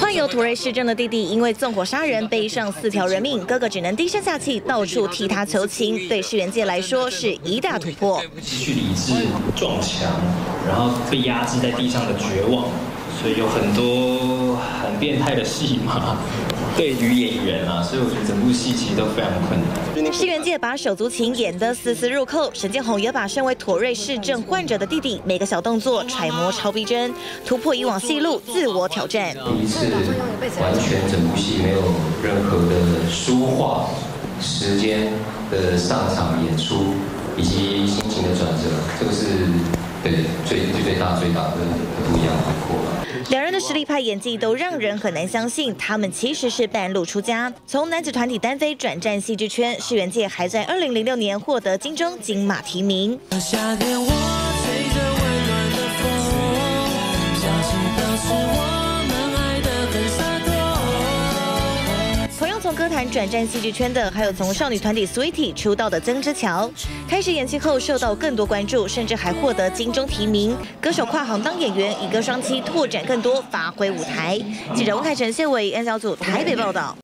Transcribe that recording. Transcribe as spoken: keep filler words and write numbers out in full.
患有土瑞氏症的弟弟因为纵火杀人，背上四条人命，哥哥只能低声下气，到处替他求情。对世元界来说是一大突破。 失去理智、撞墙，然后被压制在地上的绝望，所以有很多很变态的戏码。对于演员啊，所以我觉得整部戏其实都非常困难。 世元界把手足情演得丝丝入扣，沈建宏也把身为妥瑞氏症患者的弟弟每个小动作揣摩超逼真，突破以往戏路，自我挑战。 第一次完全整部戏没有任何的说话、时间的上场演出以及心情的转折，这个是对最最最大最大的不一样的突破。 两人的实力派演技都让人很难相信，他们其实是半路出家。从男子团体单飞转战戏剧圈，世元界还在二零零六年获得金钟金马提名。夏天我吹着温暖的风，相信当时我们爱得很洒脱。同样从歌坛转战戏剧圈的，还有从少女团体 Sweetie 出道的曾之乔。开始演戏后受到更多关注，甚至还获得金钟提名。歌手跨行当演员，一歌双栖，拓展更多发挥舞台。记者温凯成、谢伟 N 小组台北报道。